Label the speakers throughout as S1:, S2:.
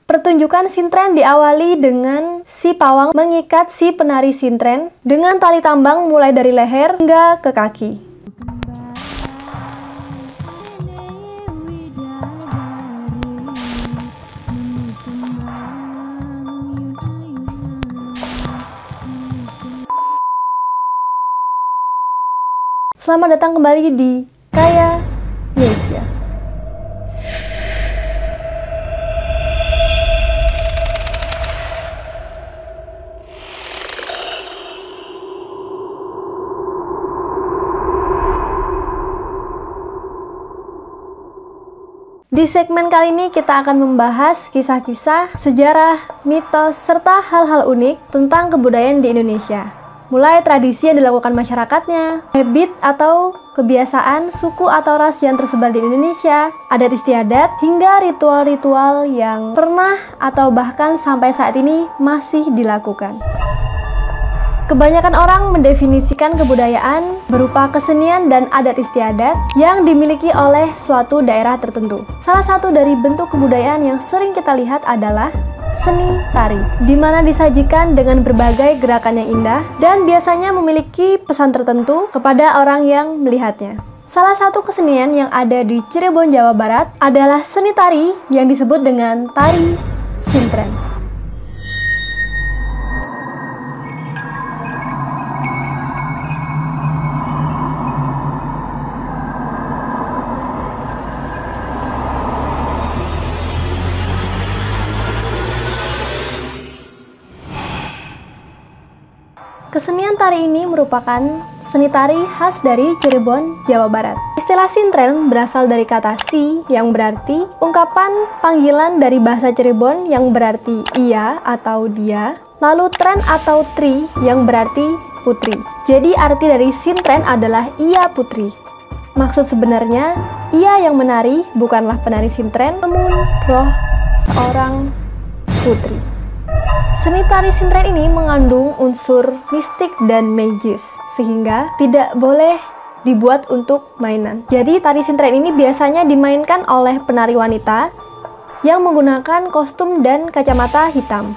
S1: Pertunjukan sintren diawali dengan si pawang mengikat si penari sintren dengan tali tambang mulai dari leher hingga ke kaki. Selamat datang kembali di Kaya Nesia. Di segmen kali ini kita akan membahas kisah-kisah, sejarah, mitos, serta hal-hal unik tentang kebudayaan di Indonesia. Mulai tradisi yang dilakukan masyarakatnya, habit atau kebiasaan suku atau ras yang tersebar di Indonesia, adat istiadat, hingga ritual-ritual yang pernah atau bahkan sampai saat ini masih dilakukan. Kebanyakan orang mendefinisikan kebudayaan berupa kesenian dan adat istiadat yang dimiliki oleh suatu daerah tertentu. Salah satu dari bentuk kebudayaan yang sering kita lihat adalah seni tari, di mana disajikan dengan berbagai gerakan yang indah dan biasanya memiliki pesan tertentu kepada orang yang melihatnya. Salah satu kesenian yang ada di Cirebon, Jawa Barat adalah seni tari yang disebut dengan tari sintren. Kesenian tari ini merupakan seni tari khas dari Cirebon, Jawa Barat. Istilah sintren berasal dari kata si yang berarti ungkapan panggilan dari bahasa Cirebon yang berarti ia atau dia, lalu tren atau tri yang berarti putri. Jadi arti dari sintren adalah ia putri. Maksud sebenarnya, ia yang menari bukanlah penari sintren, namun roh seorang putri. Seni tari sintren ini mengandung unsur mistik dan magis, sehingga tidak boleh dibuat untuk mainan. Jadi tari sintren ini biasanya dimainkan oleh penari wanita yang menggunakan kostum dan kacamata hitam.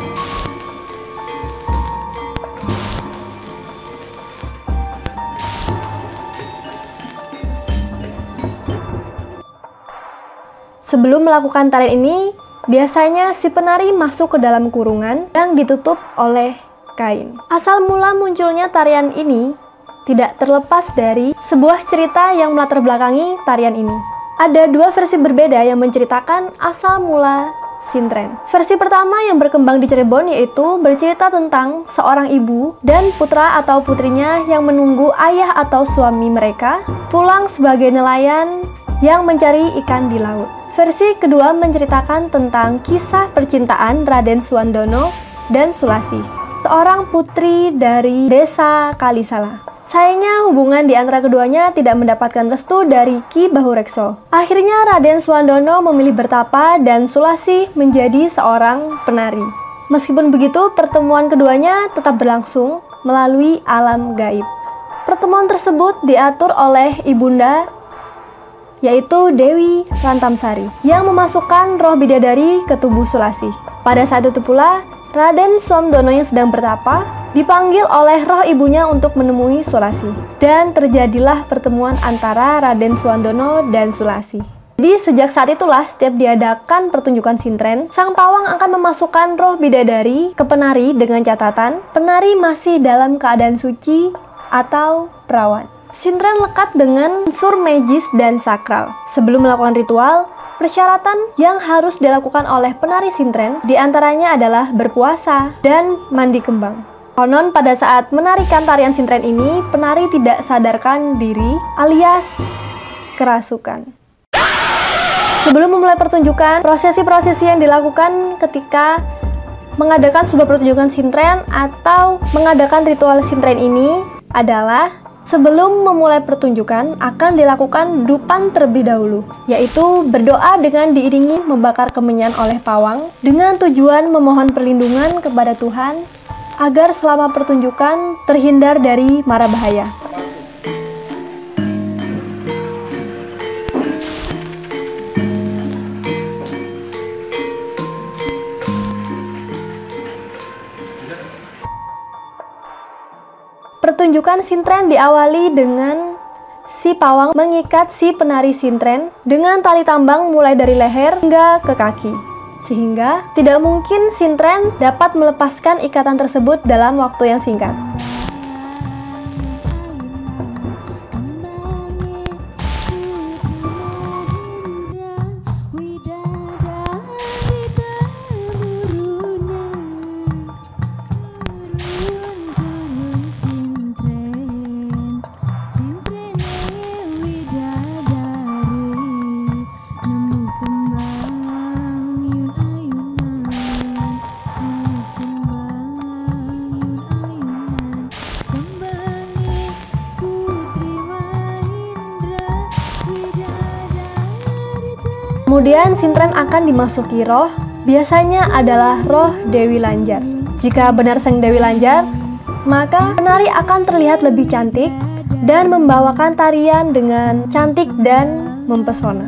S1: Sebelum melakukan tarian ini, biasanya si penari masuk ke dalam kurungan yang ditutup oleh kain. Asal mula munculnya tarian ini tidak terlepas dari sebuah cerita yang melatar belakangi tarian ini. Ada dua versi berbeda yang menceritakan asal mula sintren. Versi pertama yang berkembang di Cirebon yaitu bercerita tentang seorang ibu dan putra atau putrinya yang menunggu ayah atau suami mereka pulang sebagai nelayan yang mencari ikan di laut. Versi kedua menceritakan tentang kisah percintaan Raden Suwandono dan Sulasi, seorang putri dari desa Kalisala. Sayangnya hubungan di antara keduanya tidak mendapatkan restu dari Ki Bahurekso. Akhirnya Raden Suwandono memilih bertapa dan Sulasi menjadi seorang penari. Meskipun begitu, pertemuan keduanya tetap berlangsung melalui alam gaib. Pertemuan tersebut diatur oleh ibunda yaitu Dewi Rantamsari yang memasukkan roh bidadari ke tubuh Sulasi. Pada saat itu pula, Raden Suwandono yang sedang bertapa dipanggil oleh roh ibunya untuk menemui Sulasi. Dan terjadilah pertemuan antara Raden Suwandono dan Sulasi. Jadi sejak saat itulah setiap diadakan pertunjukan sintren, sang pawang akan memasukkan roh bidadari ke penari dengan catatan penari masih dalam keadaan suci atau perawan. Sintren lekat dengan unsur magis dan sakral. Sebelum melakukan ritual, persyaratan yang harus dilakukan oleh penari sintren diantaranya adalah berpuasa dan mandi kembang. Konon pada saat menarikan tarian sintren ini, penari tidak sadarkan diri alias kerasukan. Sebelum memulai pertunjukan, prosesi-prosesi yang dilakukan ketika mengadakan sebuah pertunjukan sintren atau mengadakan ritual sintren ini adalah sebelum memulai pertunjukan akan dilakukan dupan terlebih dahulu, yaitu berdoa dengan diiringi membakar kemenyan oleh pawang dengan tujuan memohon perlindungan kepada Tuhan agar selama pertunjukan terhindar dari mara bahaya. Pertunjukan sintren diawali dengan si pawang mengikat si penari sintren dengan tali tambang mulai dari leher hingga ke kaki, sehingga tidak mungkin sintren dapat melepaskan ikatan tersebut dalam waktu yang singkat. Kemudian sintren akan dimasuki roh, biasanya adalah roh Dewi Lanjar. Jika benar sang Dewi Lanjar, maka penari akan terlihat lebih cantik dan membawakan tarian dengan cantik dan mempesona.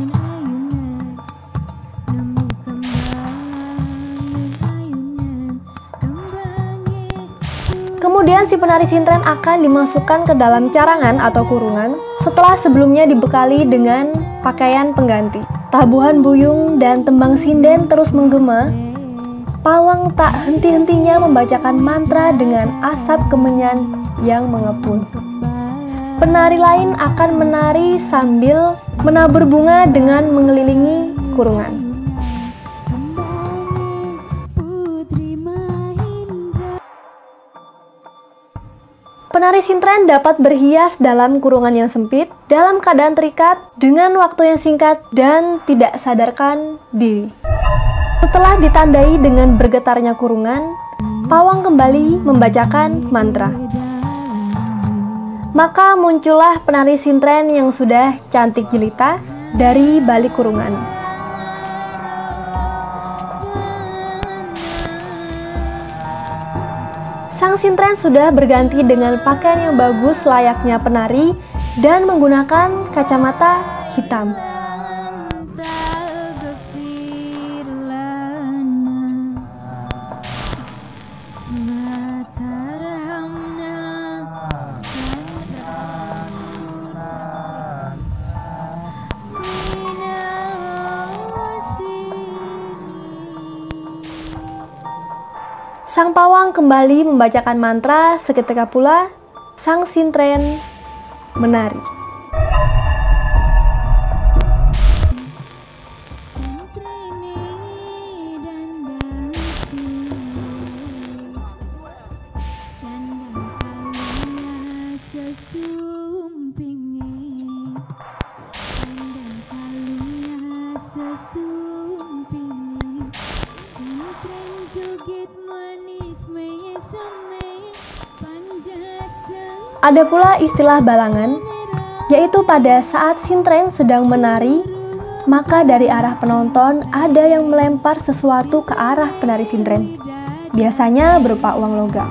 S1: Kemudian si penari sintren akan dimasukkan ke dalam carangan atau kurungan setelah sebelumnya dibekali dengan pakaian pengganti. Tabuhan buyung dan tembang sinden terus menggema. Pawang tak henti-hentinya membacakan mantra dengan asap kemenyan yang mengepul. Penari lain akan menari sambil menabur bunga dengan mengelilingi kurungan. Penari sintren dapat berhias dalam kurungan yang sempit, dalam keadaan terikat, dengan waktu yang singkat, dan tidak sadarkan diri. Setelah ditandai dengan bergetarnya kurungan, pawang kembali membacakan mantra. Maka muncullah penari sintren yang sudah cantik jelita dari balik kurungan. Sang sintren sudah berganti dengan pakaian yang bagus layaknya penari dan menggunakan kacamata hitam. Sang pawang kembali membacakan mantra, seketika pula sang sintren menari. Ada pula istilah balangan, yaitu pada saat sintren sedang menari, maka dari arah penonton ada yang melempar sesuatu ke arah penari sintren, biasanya berupa uang logam.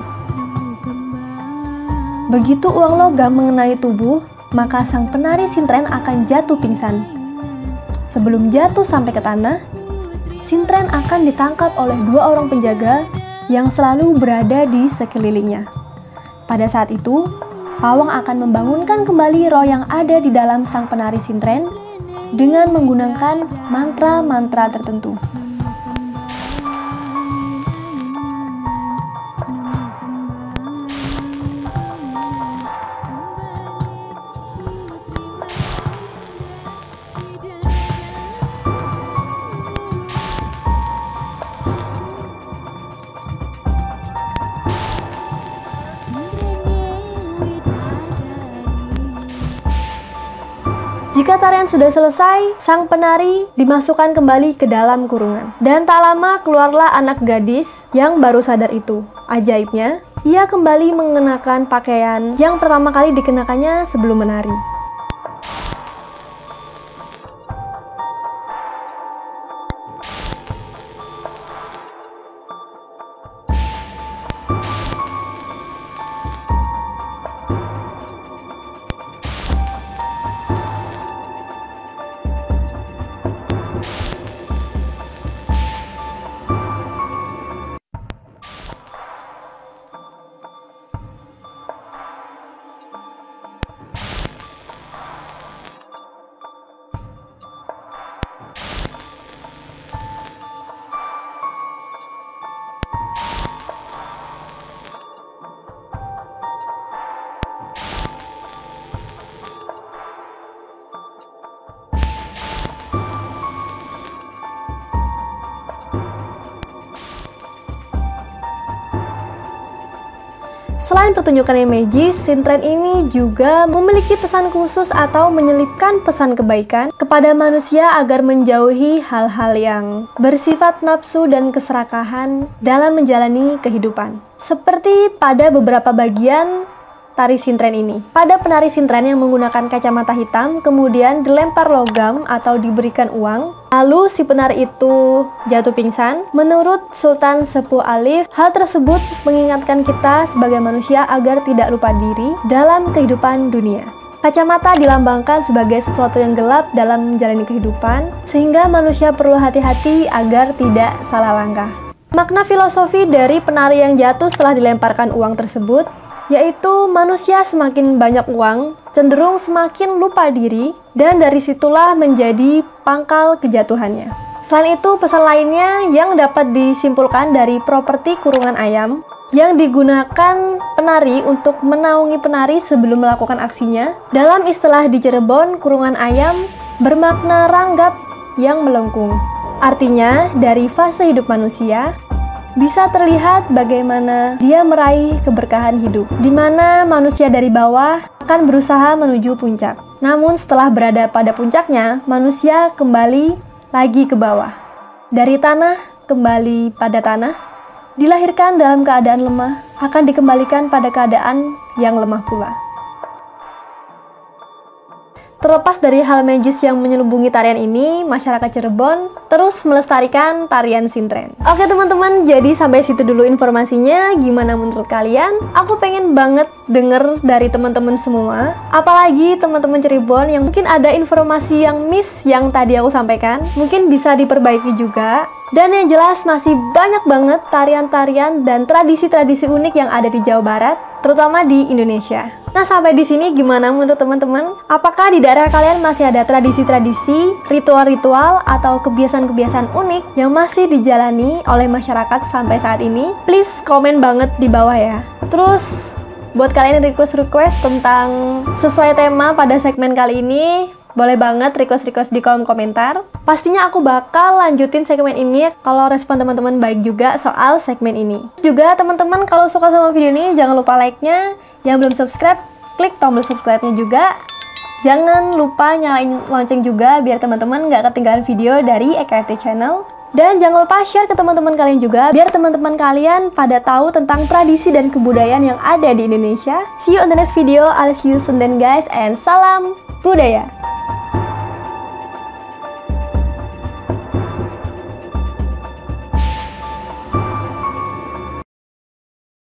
S1: Begitu uang logam mengenai tubuh, maka sang penari sintren akan jatuh pingsan. Sebelum jatuh sampai ke tanah, sintren akan ditangkap oleh 2 orang penjaga yang selalu berada di sekelilingnya. Pada saat itu, pawang akan membangunkan kembali roh yang ada di dalam sang penari sintren dengan menggunakan mantra-mantra tertentu. Jika tarian sudah selesai, sang penari dimasukkan kembali ke dalam kurungan. Dan tak lama keluarlah anak gadis yang baru sadar itu. Ajaibnya, ia kembali mengenakan pakaian yang pertama kali dikenakannya sebelum menari. Selain pertunjukan yang magis, sintren ini juga memiliki pesan khusus atau menyelipkan pesan kebaikan kepada manusia agar menjauhi hal-hal yang bersifat nafsu dan keserakahan dalam menjalani kehidupan. Seperti pada beberapa bagian tari sintren ini. Pada penari sintren yang menggunakan kacamata hitam, kemudian dilempar logam atau diberikan uang, lalu si penari itu jatuh pingsan. Menurut Sultan Sepuh Alif, hal tersebut mengingatkan kita sebagai manusia agar tidak lupa diri dalam kehidupan dunia. Kacamata dilambangkan sebagai sesuatu yang gelap dalam menjalani kehidupan, sehingga manusia perlu hati-hati agar tidak salah langkah. Makna filosofi dari penari yang jatuh setelah dilemparkan uang tersebut yaitu manusia semakin banyak uang, cenderung semakin lupa diri, dan dari situlah menjadi pangkal kejatuhannya. Selain itu, pesan lainnya yang dapat disimpulkan dari properti kurungan ayam yang digunakan penari untuk menaungi penari sebelum melakukan aksinya. Dalam istilah di Cirebon, kurungan ayam bermakna ranggap yang melengkung. Artinya, dari fase hidup manusia, bisa terlihat bagaimana dia meraih keberkahan hidup, di mana manusia dari bawah akan berusaha menuju puncak. Namun setelah berada pada puncaknya, manusia kembali lagi ke bawah. Dari tanah kembali pada tanah, dilahirkan dalam keadaan lemah, akan dikembalikan pada keadaan yang lemah pula. Terlepas dari hal magis yang menyelubungi tarian ini, masyarakat Cirebon terus melestarikan tarian sintren. Oke teman-teman, jadi sampai situ dulu informasinya. Gimana menurut kalian? Aku pengen banget denger dari teman-teman semua. Apalagi teman-teman Cirebon yang mungkin ada informasi yang miss yang tadi aku sampaikan. Mungkin bisa diperbaiki juga. Dan yang jelas masih banyak banget tarian-tarian dan tradisi-tradisi unik yang ada di Jawa Barat, terutama di Indonesia. Nah, sampai di sini gimana menurut teman-teman? Apakah di daerah kalian masih ada tradisi-tradisi, ritual-ritual, atau kebiasaan-kebiasaan unik yang masih dijalani oleh masyarakat sampai saat ini? Please komen banget di bawah ya. Terus, buat kalian yang request-request tentang sesuai tema pada segmen kali ini, boleh banget request-request di kolom komentar. Pastinya aku bakal lanjutin segmen ini kalau respon teman-teman baik juga soal segmen ini. Juga teman-teman kalau suka sama video ini jangan lupa like-nya. Yang belum subscribe, klik tombol subscribe-nya juga. Jangan lupa nyalain lonceng juga biar teman-teman gak ketinggalan video dari EKFT Channel. Dan jangan lupa share ke teman-teman kalian juga biar teman-teman kalian pada tahu tentang tradisi dan kebudayaan yang ada di Indonesia. See you on the next video. I'll see you soon then guys, and salam budaya.